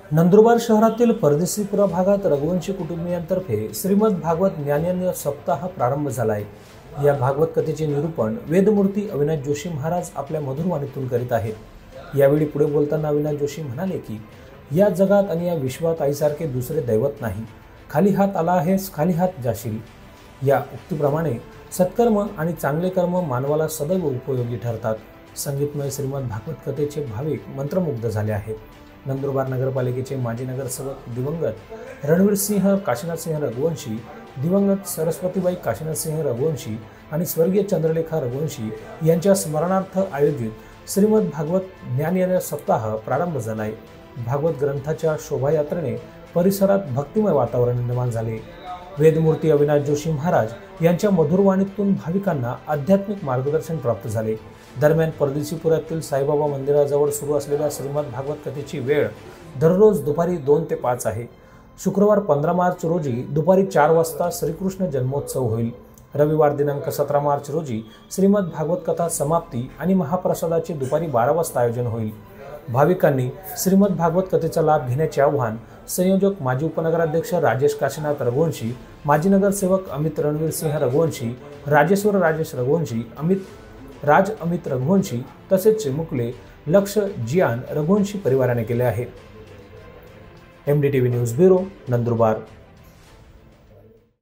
नंदुरबार शहरातील परदेशीपुरा भागात रघुवंशी कुटुंबियांतर्फे श्रीमद भागवत ज्ञानयज्ञ सप्ताह प्रारंभ झाला आहे। या भागवत कथेचे निरूपण वेदमूर्ती अविनाश जोशी महाराज आपल्या मधुर वाणीतून करीत आहेत। यावेळी पुढे बोलताना अविनाश जोशी म्हणाले की या जगात आणि या विश्वात आईसारखे दुसरे दैवत नाही। खाली हात आला आहेस, खाली हात जाशील। या उक्तीप्रमाणे सत्कर्म आणि चांगले कर्म मानवाला सदैव उपयोगी ठरतात। संगीतमय श्रीमद भागवत कथेचे भाविक मंत्रमुग्ध झाले आहेत। नंदुरबार नगरपालिकेचे माजी नगरसेवक दिवंगत रणवीरसिंह काशीनाथसिंह रघुवंशी, दिवंगत सरस्वतीबाई काशीनाथसिंह रघुवंशी आणि स्वर्गीय चंद्रलेखा रघुवंशी यांच्या स्मरणार्थ आयोजित श्रीमद भागवत ज्ञानयज्ञ सप्ताह प्रारंभ झाला आहे। भागवत ग्रंथाच्या शोभायात्रेने परिसरात भक्तिमय वातावरण निर्माण झाले। वेदमूर्ती अविनाश जोशी महाराज यांच्या मधुर वाणीतून भाविकांना आध्यात्मिक मार्गदर्शन प्राप्त झाले। दरम्यान परदेशीपुरातील साईबाबा मंदिराजवळ सुरू असलेल्या श्रीमद भागवत कथेची वेळ दररोज दुपारी 2 ते 5 आहे। शुक्रवार 15 मार्च रोजी दुपारी 4 वाजता श्रीकृष्ण जन्मोत्सव होईल। रविवार दिनांक 17 मार्च रोजी श्रीमद भागवत कथा समाप्ती आणि महाप्रसादाचे दुपारी 12 वाजता आयोजन होईल। भाविकांनी श्रीमद भागवत कथेचा लाभ घेण्याचे आवाहन संयोजक माजी उपनगराध्यक्ष राजेश काशीनाथ रघुवंशी, माजी नगरसेवक अमित रणवीरसिंह रघुवंशी, राजेश्वर राजेश रघुवंशी, अमित रघुवंशी तसेच चिमुकले लक्ष जियान रघुवंशी परिवाराने केले आहे। MDTV news bureau, Nandurbar.